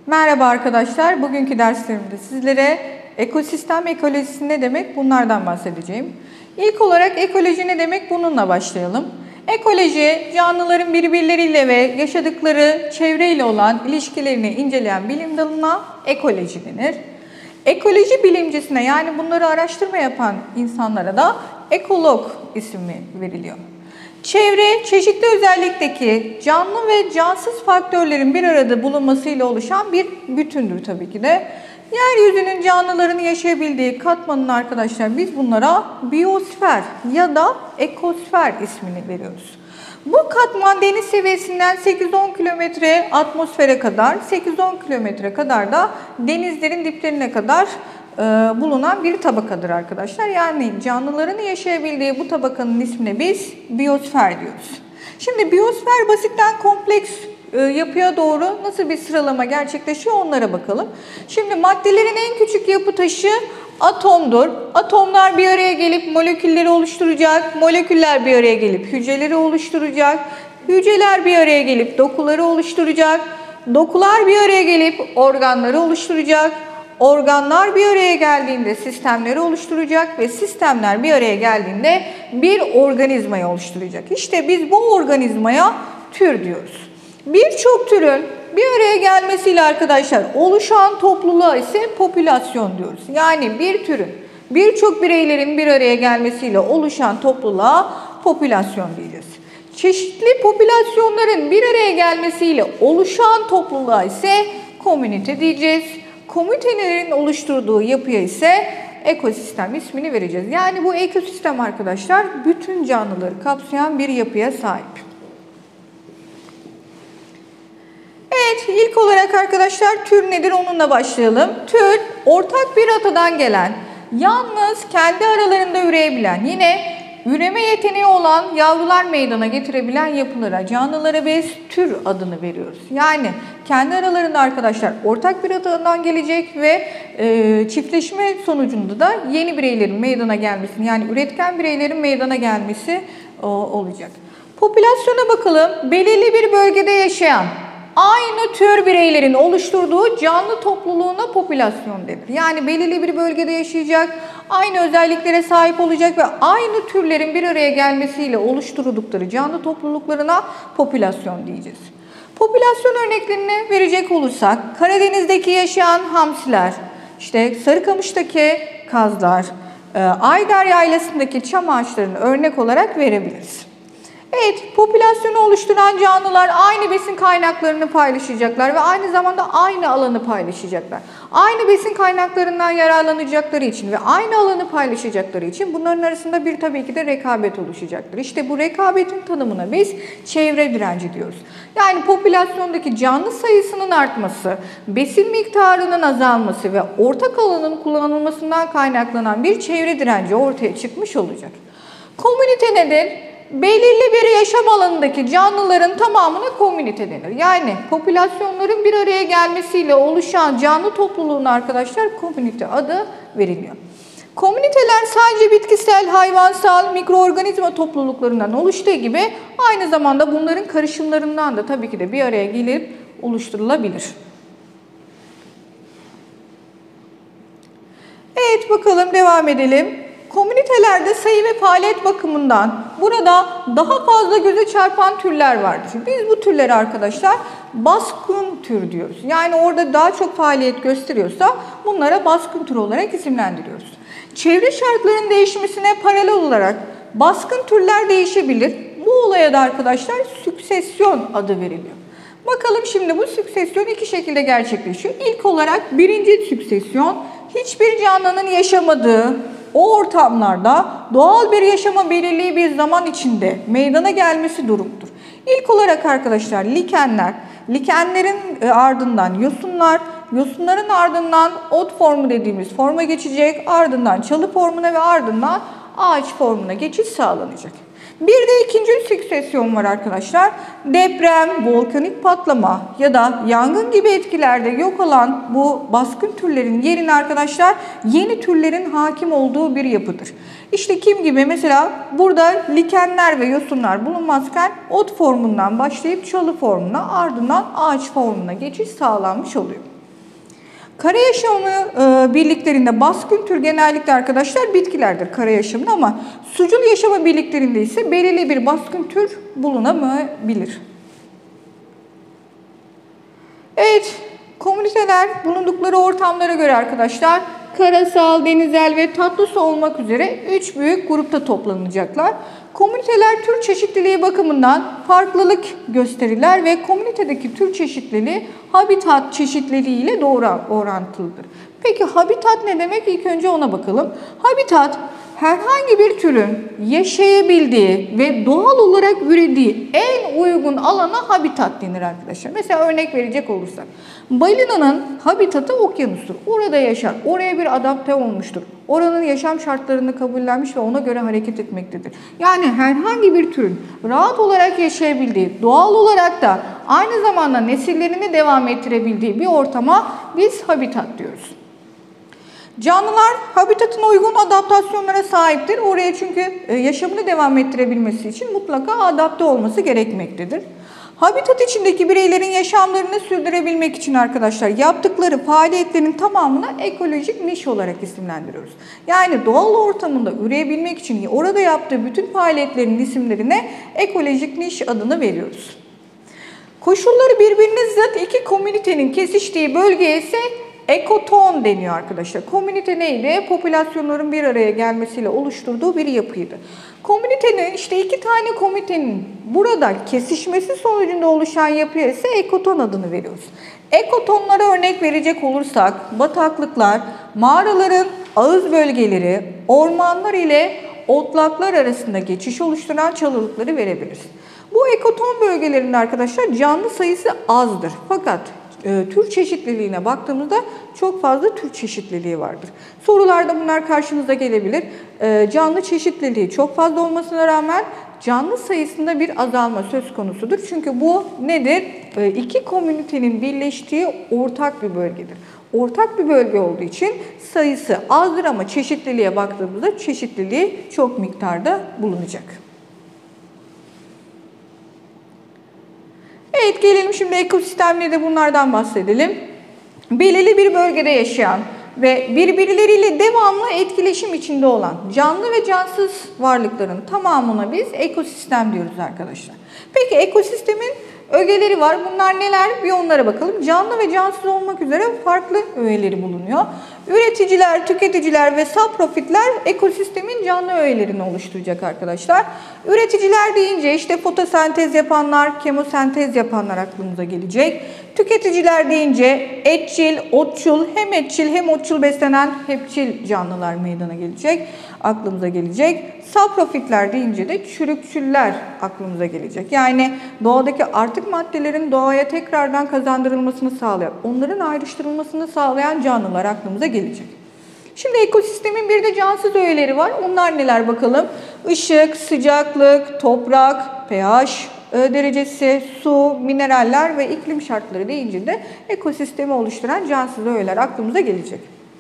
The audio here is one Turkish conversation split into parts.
Merhaba arkadaşlar, bugünkü derslerimde sizlere ekosistem ekolojisi ne demek bunlardan bahsedeceğim. İlk olarak ekoloji ne demek bununla başlayalım. Ekoloji, canlıların birbirleriyle ve yaşadıkları çevreyle olan ilişkilerini inceleyen bilim dalına ekoloji denir. Ekoloji bilimcisine yani bunları araştırma yapan insanlara da ekolog ismi veriliyor. Çevre, çeşitli özellikteki canlı ve cansız faktörlerin bir arada bulunmasıyla oluşan bir bütündür tabii ki de. Yeryüzünün canlıların yaşayabildiği katmanın arkadaşlar biz bunlara biyosfer ya da ekosfer ismini veriyoruz. Bu katman deniz seviyesinden 8-10 kilometre atmosfere kadar, 8-10 kilometre kadar da denizlerin diplerine kadar bulunan bir tabakadır arkadaşlar. Yani canlıların yaşayabildiği bu tabakanın ismine biz biyosfer diyoruz. Şimdi biyosfer basitten kompleks yapıya doğru nasıl bir sıralama gerçekleşiyor onlara bakalım. Şimdi maddelerin en küçük yapı taşı atomdur. Atomlar bir araya gelip molekülleri oluşturacak. Moleküller bir araya gelip hücreleri oluşturacak. Hücreler bir araya gelip dokuları oluşturacak. Dokular bir araya gelip organları oluşturacak. Organlar bir araya geldiğinde sistemleri oluşturacak ve sistemler bir araya geldiğinde bir organizmayı oluşturacak. İşte biz bu organizmaya tür diyoruz. Birçok türün bir araya gelmesiyle arkadaşlar oluşan topluluğa ise popülasyon diyoruz. Yani bir türün birçok bireylerin bir araya gelmesiyle oluşan topluluğa popülasyon diyeceğiz. Çeşitli popülasyonların bir araya gelmesiyle oluşan topluluğa ise komünite diyeceğiz. Komünitelerin oluşturduğu yapıya ise ekosistem ismini vereceğiz. Yani bu ekosistem arkadaşlar bütün canlıları kapsayan bir yapıya sahip. Evet, ilk olarak arkadaşlar tür nedir onunla başlayalım. Tür ortak bir atadan gelen, yalnız kendi aralarında üreyebilen, yine üreme yeteneği olan yavrular meydana getirebilen yapılara, canlılara biz tür adını veriyoruz. Yani kendi aralarında arkadaşlar ortak bir atadan gelecek ve çiftleşme sonucunda da yeni bireylerin meydana gelmesi, yani üretken bireylerin meydana gelmesi olacak. Popülasyona bakalım. Belirli bir bölgede yaşayan aynı tür bireylerin oluşturduğu canlı topluluğuna popülasyon denir. Yani belirli bir bölgede yaşayacak, aynı özelliklere sahip olacak ve aynı türlerin bir araya gelmesiyle oluşturdukları canlı topluluklarına popülasyon diyeceğiz. Popülasyon örneklerini verecek olursak, Karadeniz'deki yaşayan hamsiler, işte Sarıkamış'taki kazlar, Ayder Yaylası'ndaki çam ağaçlarını örnek olarak verebiliriz. Evet, popülasyonu oluşturan canlılar aynı besin kaynaklarını paylaşacaklar ve aynı zamanda aynı alanı paylaşacaklar. Aynı besin kaynaklarından yararlanacakları için ve aynı alanı paylaşacakları için bunların arasında bir tabii ki de rekabet oluşacaktır. İşte bu rekabetin tanımına biz çevre direnci diyoruz. Yani popülasyondaki canlı sayısının artması, besin miktarının azalması ve ortak alanın kullanılmasından kaynaklanan bir çevre direnci ortaya çıkmış olacak. Komünite nedir? Belirli bir yaşam alanındaki canlıların tamamına komünite denir. Yani popülasyonların bir araya gelmesiyle oluşan canlı topluluğuna arkadaşlar komünite adı veriliyor. Komüniteler sadece bitkisel, hayvansal, mikroorganizma topluluklarından oluştuğu gibi aynı zamanda bunların karışımlarından da tabii ki de bir araya gelip oluşturulabilir. Evet, bakalım devam edelim. Komünitelerde sayı ve faaliyet bakımından burada daha fazla göze çarpan türler vardır. Biz bu türleri arkadaşlar baskın tür diyoruz. Yani orada daha çok faaliyet gösteriyorsa bunlara baskın tür olarak isimlendiriyoruz. Çevre şartlarının değişmesine paralel olarak baskın türler değişebilir. Bu olaya da arkadaşlar süksesyon adı veriliyor. Bakalım şimdi bu süksesyon iki şekilde gerçekleşiyor. İlk olarak birinci süksesyon hiçbir canlının yaşamadığı o ortamlarda doğal bir yaşama belirli bir zaman içinde meydana gelmesi durumdur. İlk olarak arkadaşlar likenler, likenlerin ardından yosunlar, yosunların ardından ot formu dediğimiz forma geçecek, ardından çalı formuna ve ardından ağaç formuna geçiş sağlanacak. Bir de ikinci süksesyon var arkadaşlar. Deprem, volkanik patlama ya da yangın gibi etkilerde yok olan bu baskın türlerin yerine arkadaşlar yeni türlerin hakim olduğu bir yapıdır. İşte kim gibi? Mesela burada likenler ve yosunlar bulunmazken ot formundan başlayıp çalı formuna, ardından ağaç formuna geçiş sağlanmış oluyor. Kara yaşamı birliklerinde baskın tür genellikle arkadaşlar bitkilerdir kara yaşamında, ama sucul yaşama birliklerinde ise belirli bir baskın tür bulunamayabilir. Evet, komüniteler bulundukları ortamlara göre arkadaşlar karasal, denizel ve tatlı su olmak üzere 3 büyük grupta toplanacaklar. Komüniteler tür çeşitliliği bakımından farklılık gösterirler ve komünitedeki tür çeşitliliği habitat çeşitliliği ile doğru orantılıdır. Peki habitat ne demek? İlk önce ona bakalım. Habitat, herhangi bir türün yaşayabildiği ve doğal olarak ürediği en uygun alana habitat denir arkadaşlar. Mesela örnek verecek olursak, balinanın habitatı okyanustur. Orada yaşar, oraya bir adapte olmuştur. Oranın yaşam şartlarını kabullenmiş ve ona göre hareket etmektedir. Yani herhangi bir türün rahat olarak yaşayabildiği, doğal olarak da aynı zamanda nesillerini devam ettirebildiği bir ortama biz habitat diyoruz. Canlılar habitatına uygun adaptasyonlara sahiptir. Oraya çünkü yaşamını devam ettirebilmesi için mutlaka adapte olması gerekmektedir. Habitat içindeki bireylerin yaşamlarını sürdürebilmek için arkadaşlar yaptıkları faaliyetlerin tamamına ekolojik niş olarak isimlendiriyoruz. Yani doğal ortamında üreyebilmek için orada yaptığı bütün faaliyetlerin isimlerine ekolojik niş adını veriyoruz. Koşulları birbirine zıt iki komünitenin kesiştiği bölgeye ise ekoton deniyor arkadaşlar. Komünite neydi? Popülasyonların bir araya gelmesiyle oluşturduğu bir yapıydı. Komünitenin, işte iki tane komünitenin burada kesişmesi sonucunda oluşan yapıya ise ekoton adını veriyoruz. Ekotonlara örnek verecek olursak bataklıklar, mağaraların ağız bölgeleri, ormanlar ile otlaklar arasında geçiş oluşturan çalılıkları verebiliriz. Bu ekoton bölgelerinde arkadaşlar canlı sayısı azdır. Fakat tür çeşitliliğine baktığımızda çok fazla tür çeşitliliği vardır. Sorularda bunlar karşınıza gelebilir. Canlı çeşitliliği çok fazla olmasına rağmen canlı sayısında bir azalma söz konusudur. Çünkü bu nedir? İki komünitenin birleştiği ortak bir bölgedir. Ortak bir bölge olduğu için sayısı azdır ama çeşitliliğe baktığımızda çeşitliliği çok miktarda bulunacak. Evet, gelelim şimdi ekosistemleri de bunlardan bahsedelim. Belirli bir bölgede yaşayan ve birbirleriyle devamlı etkileşim içinde olan canlı ve cansız varlıkların tamamına biz ekosistem diyoruz arkadaşlar. Peki ekosistemin ögeleri var. Bunlar neler? Bir onlara bakalım. Canlı ve cansız olmak üzere farklı öğeleri bulunuyor. Üreticiler, tüketiciler ve saprofitler ekosistemin canlı öğelerini oluşturacak arkadaşlar. Üreticiler deyince işte fotosentez yapanlar, kemosentez yapanlar aklımıza gelecek. Tüketiciler deyince etçil, otçul, hem etçil hem otçul beslenen hepçil canlılar meydana gelecek, aklımıza gelecek. Saprofitler deyince de çürükçüller aklımıza gelecek. Yani doğadaki artık maddelerin doğaya tekrardan kazandırılmasını sağlayan, onların ayrıştırılmasını sağlayan canlılar aklımıza gelecek. Şimdi ekosistemin bir de cansız öğeleri var. Onlar neler bakalım? Işık, sıcaklık, toprak, pH derecesi, su, mineraller ve iklim şartları deyince de ekosistemi oluşturan cansız öğeler aklımıza gelecek.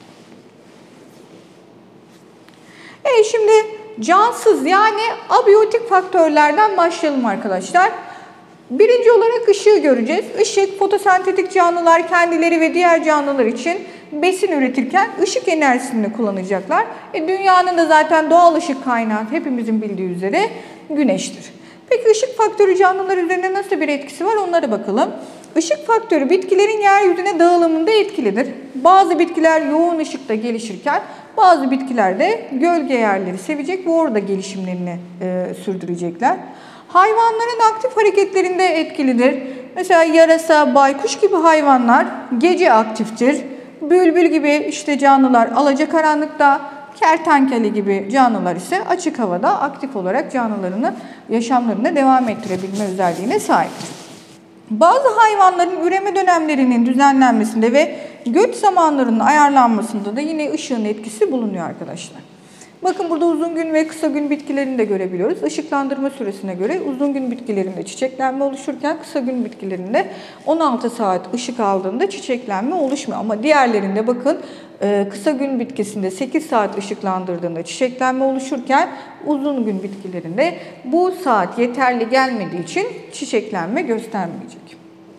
Şimdi cansız yani abiyotik faktörlerden başlayalım arkadaşlar. Birinci olarak ışığı göreceğiz. Işık, fotosentetik canlılar kendileri ve diğer canlılar için besin üretirken ışık enerjisini kullanacaklar. Dünyanın da zaten doğal ışık kaynağı hepimizin bildiği üzere güneştir. Peki ışık faktörü canlılar üzerine nasıl bir etkisi var onlara bakalım. Işık faktörü bitkilerin yeryüzüne dağılımında etkilidir. Bazı bitkiler yoğun ışıkta gelişirken bazı bitkiler de gölge yerleri sevecek ve orada gelişimlerini sürdürecekler. Hayvanların aktif hareketlerinde etkilidir. Mesela yarasa, baykuş gibi hayvanlar gece aktiftir. Bülbül gibi işte canlılar alacakaranlıkta, kertenkele gibi canlılar ise açık havada aktif olarak canlılarını, yaşamlarını devam ettirebilme özelliğine sahiptir. Bazı hayvanların üreme dönemlerinin düzenlenmesinde ve göç zamanlarının ayarlanmasında da yine ışığın etkisi bulunuyor arkadaşlar. Bakın burada uzun gün ve kısa gün bitkilerini de görebiliyoruz. Işıklandırma süresine göre uzun gün bitkilerinde çiçeklenme oluşurken kısa gün bitkilerinde 16 saat ışık aldığında çiçeklenme oluşmuyor. Ama diğerlerinde bakın kısa gün bitkisinde 8 saat ışıklandırdığında çiçeklenme oluşurken uzun gün bitkilerinde bu saat yeterli gelmediği için çiçeklenme göstermeyecek.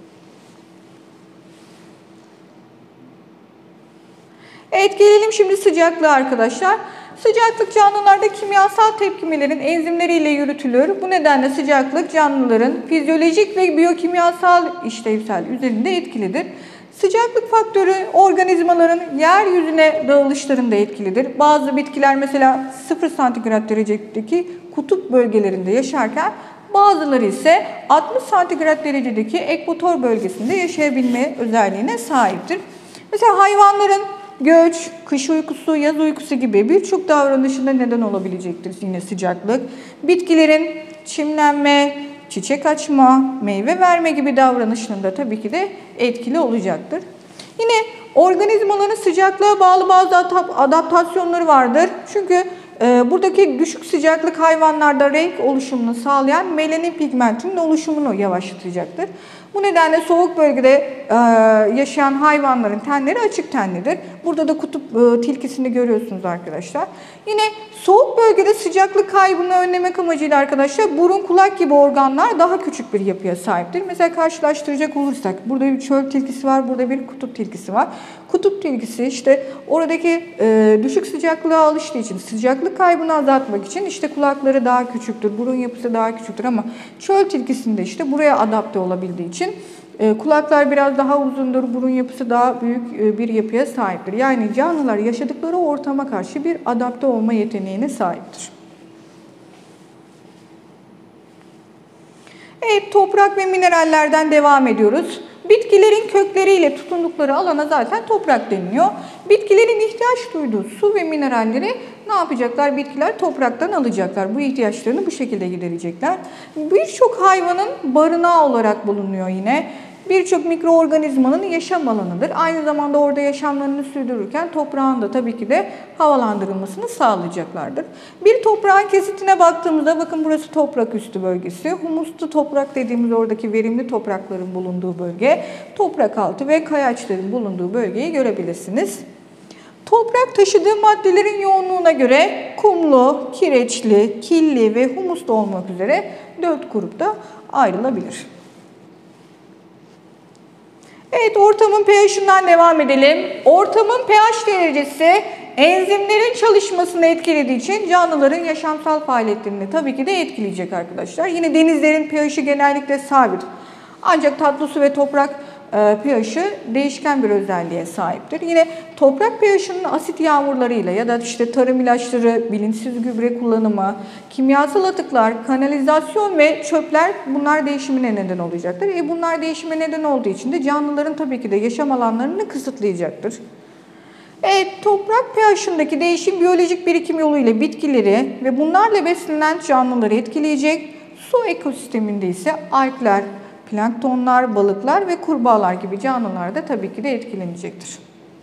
Evet, gelelim şimdi sıcaklığa arkadaşlar. Sıcaklık canlılarda kimyasal tepkimelerin enzimleriyle yürütülür. Bu nedenle sıcaklık canlıların fizyolojik ve biyokimyasal işlevsel üzerinde etkilidir. Sıcaklık faktörü organizmaların yeryüzüne dağılışlarında etkilidir. Bazı bitkiler mesela 0 santigrat derecedeki kutup bölgelerinde yaşarken bazıları ise 60 santigrat derecedeki ekvator bölgesinde yaşayabilme özelliğine sahiptir. Mesela hayvanların göç, kış uykusu, yaz uykusu gibi birçok davranışına neden olabilecektir yine sıcaklık. Bitkilerin çimlenme, çiçek açma, meyve verme gibi davranışlarında tabii ki de etkili olacaktır. Yine organizmaların sıcaklığa bağlı bazı adaptasyonları vardır. Çünkü buradaki düşük sıcaklık hayvanlarda renk oluşumunu sağlayan melanin pigmentinin oluşumunu yavaşlatacaktır. Bu nedenle soğuk bölgede yaşayan hayvanların tenleri açık tenlidir. Burada da kutup tilkisini görüyorsunuz arkadaşlar. Yine soğuk bölgede sıcaklık kaybını önlemek amacıyla arkadaşlar burun, kulak gibi organlar daha küçük bir yapıya sahiptir. Mesela karşılaştıracak olursak burada bir çöl tilkisi var, burada bir kutup tilkisi var. Kutup tilkisi işte oradaki düşük sıcaklığa alıştığı için sıcaklık kaybını azaltmak için işte kulakları daha küçüktür, burun yapısı daha küçüktür ama çöl tilkisinde işte buraya adapte olabildiği için kulaklar biraz daha uzundur, burun yapısı daha büyük bir yapıya sahiptir. Yani canlılar yaşadıkları ortama karşı bir adapte olma yeteneğine sahiptir. Evet, toprak ve minerallerden devam ediyoruz. Bitkilerin kökleriyle tutundukları alana zaten toprak deniliyor. Bitkilerin ihtiyaç duyduğu su ve mineralleri ne yapacaklar? Bitkiler topraktan alacaklar. Bu ihtiyaçlarını bu şekilde giderecekler. Birçok hayvanın barınağı olarak bulunuyor yine. Birçok mikroorganizmanın yaşam alanıdır. Aynı zamanda orada yaşamlarını sürdürürken toprağın da tabii ki de havalandırılmasını sağlayacaklardır. Bir toprağın kesitine baktığımızda bakın burası toprak üstü bölgesi. Humuslu toprak dediğimiz oradaki verimli toprakların bulunduğu bölge. Toprak altı ve kayaçların bulunduğu bölgeyi görebilirsiniz. Toprak taşıdığı maddelerin yoğunluğuna göre kumlu, kireçli, killi ve humuslu olmak üzere 4 grupta ayrılabilir. Evet, ortamın pH'inden devam edelim. Ortamın pH derecesi enzimlerin çalışmasını etkilediği için canlıların yaşamsal faaliyetlerini tabii ki de etkileyecek arkadaşlar. Yine denizlerin pH'i genellikle sabit. Ancak tatlı su ve toprak pH'i değişken bir özelliğe sahiptir. Yine toprak pH'inin asit yağmurlarıyla ya da işte tarım ilaçları, bilinçsiz gübre kullanımı, kimyasal atıklar, kanalizasyon ve çöpler bunlar değişimine neden olacaktır. Bunlar değişime neden olduğu için de canlıların tabii ki de yaşam alanlarını kısıtlayacaktır. Evet, toprak pH'indeki değişim biyolojik birikim yoluyla bitkileri ve bunlarla beslenen canlıları etkileyecek. Su ekosisteminde ise algler, planktonlar, balıklar ve kurbağalar gibi canlılar da tabii ki de etkilenecektir.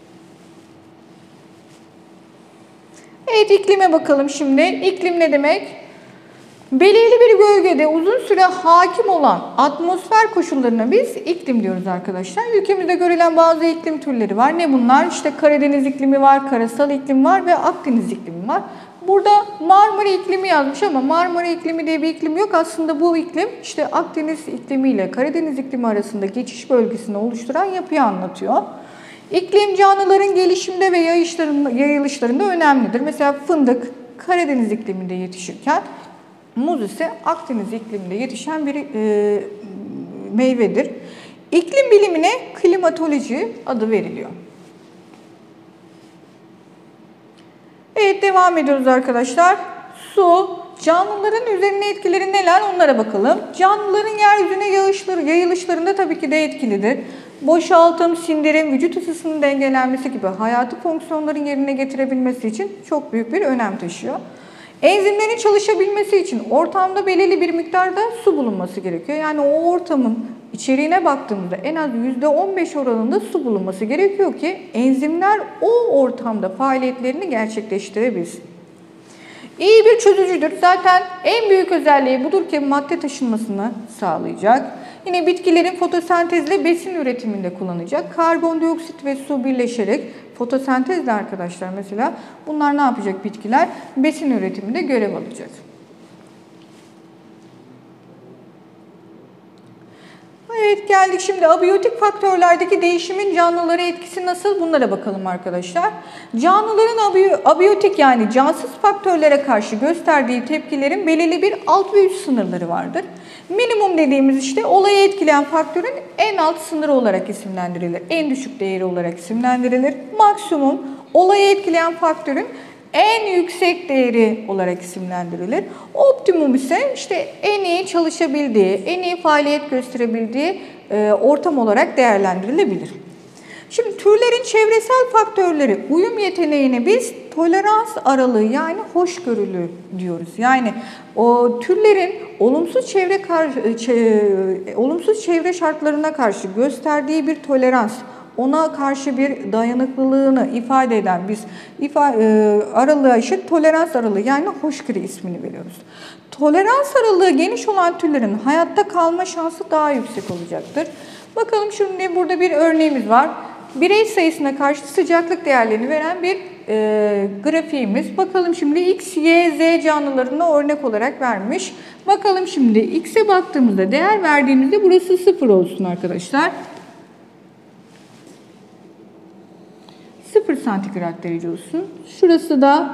Evet, iklime bakalım şimdi. İklim ne demek? Belirli bir bölgede uzun süre hakim olan atmosfer koşullarına biz iklim diyoruz arkadaşlar. Ülkemizde görülen bazı iklim türleri var. Ne bunlar? İşte Karadeniz iklimi var, karasal iklim var ve Akdeniz iklimi var. Burada Marmara iklimi yazmış ama Marmara iklimi diye bir iklim yok. Aslında bu iklim işte Akdeniz iklimi ile Karadeniz iklimi arasında geçiş bölgesini oluşturan yapıyı anlatıyor. İklim canlıların gelişimde ve yayılışlarında önemlidir. Mesela fındık Karadeniz ikliminde yetişirken muz ise Akdeniz ikliminde yetişen bir meyvedir. İklim bilimine klimatoloji adı veriliyor. Evet, devam ediyoruz arkadaşlar. Su, canlıların üzerine etkileri neler onlara bakalım. Canlıların yeryüzüne yayılışlarında tabii ki de etkilidir. Boşaltım, sindirim, vücut ısısının dengelenmesi gibi hayati fonksiyonların yerine getirebilmesi için çok büyük bir önem taşıyor. Enzimlerin çalışabilmesi için ortamda belirli bir miktarda su bulunması gerekiyor. Yani o ortamın içeriğine baktığımızda en az %15 oranında su bulunması gerekiyor ki enzimler o ortamda faaliyetlerini gerçekleştirebilsin. İyi bir çözücüdür. Zaten en büyük özelliği budur ki madde taşınmasını sağlayacak. Yine bitkilerin fotosentezle besin üretiminde kullanacak. Karbondioksit ve su birleşerek fotosentezle arkadaşlar mesela bunlar ne yapacak bitkiler? Besin üretiminde görev alacak. Evet, geldik şimdi abiyotik faktörlerdeki değişimin canlılara etkisi nasıl? Bunlara bakalım arkadaşlar. Canlıların abiyotik yani cansız faktörlere karşı gösterdiği tepkilerin belirli bir alt ve üst sınırları vardır. Minimum dediğimiz işte olayı etkileyen faktörün en alt sınırı olarak isimlendirilir. En düşük değeri olarak isimlendirilir. Maksimum olayı etkileyen faktörün en yüksek değeri olarak isimlendirilir. Optimum ise işte en iyi çalışabildiği, en iyi faaliyet gösterebildiği ortam olarak değerlendirilebilir. Şimdi türlerin çevresel faktörleri uyum yeteneğine biz tolerans aralığı yani hoşgörülü diyoruz. Yani o türlerin olumsuz çevre şartlarına karşı gösterdiği bir tolerans, ona karşı bir dayanıklılığını ifade eden biz aralığa işte tolerans aralığı yani hoşgörü ismini veriyoruz. Tolerans aralığı geniş olan türlerin hayatta kalma şansı daha yüksek olacaktır. Bakalım şimdi burada bir örneğimiz var. Birey sayısına karşı sıcaklık değerlerini veren bir grafiğimiz. Bakalım şimdi X, Y, Z canlılarına örnek olarak vermiş. Bakalım şimdi X'e baktığımızda değer verdiğimizde burası 0 olsun arkadaşlar. 0 santigrat derece olsun. Şurası da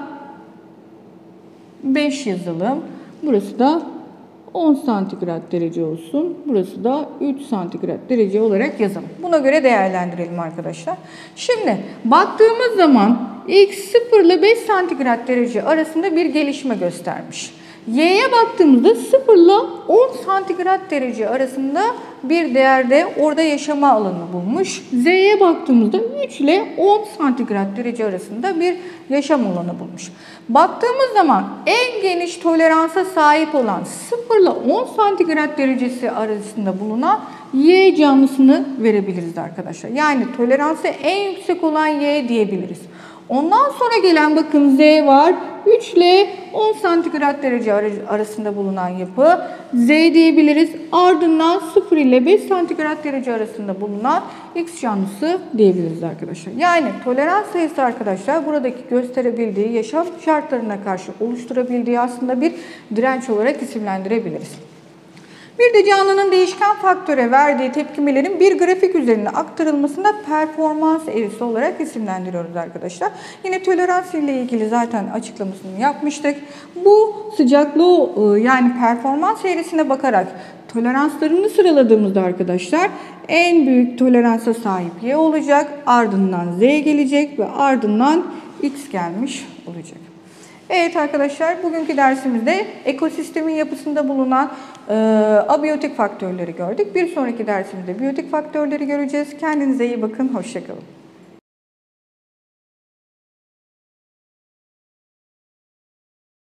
5 yazalım. Burası da 10 santigrat derece olsun. Burası da 3 santigrat derece olarak yazalım. Buna göre değerlendirelim arkadaşlar. Şimdi baktığımız zaman X 0 ile 5 santigrat derece arasında bir gelişme göstermiş. Y'ye baktığımızda 0 ile 10 santigrat derece arasında bir değerde orada yaşama alanı bulmuş. Z'ye baktığımızda 3 ile 10 santigrat derece arasında bir yaşam alanı bulmuş. Baktığımız zaman en geniş toleransa sahip olan 0 ile 10 santigrat derecesi arasında bulunan Y canlısını verebiliriz arkadaşlar. Yani toleransı en yüksek olan Y diyebiliriz. Ondan sonra gelen bakın Z var. 3 ile 10 santigrat derece arasında bulunan yapı Z diyebiliriz. Ardından 0 ile 5 santigrat derece arasında bulunan X canlısı diyebiliriz arkadaşlar. Yani tolerans sayısı arkadaşlar buradaki gösterebildiği yaşam şartlarına karşı oluşturabildiği aslında bir direnç olarak isimlendirebiliriz. Bir de canlının değişken faktöre verdiği tepkimelerin bir grafik üzerine aktarılmasında performans eğrisi olarak isimlendiriyoruz arkadaşlar. Yine tolerans ile ilgili zaten açıklamasını yapmıştık. Bu sıcaklığı yani performans eğrisine bakarak toleranslarını sıraladığımızda arkadaşlar en büyük toleransa sahip Y olacak. Ardından Z gelecek ve ardından X gelmiş olacak. Evet arkadaşlar, bugünkü dersimizde ekosistemin yapısında bulunan abiyotik faktörleri gördük. Bir sonraki dersimizde biyotik faktörleri göreceğiz. Kendinize iyi bakın, hoşça kalın.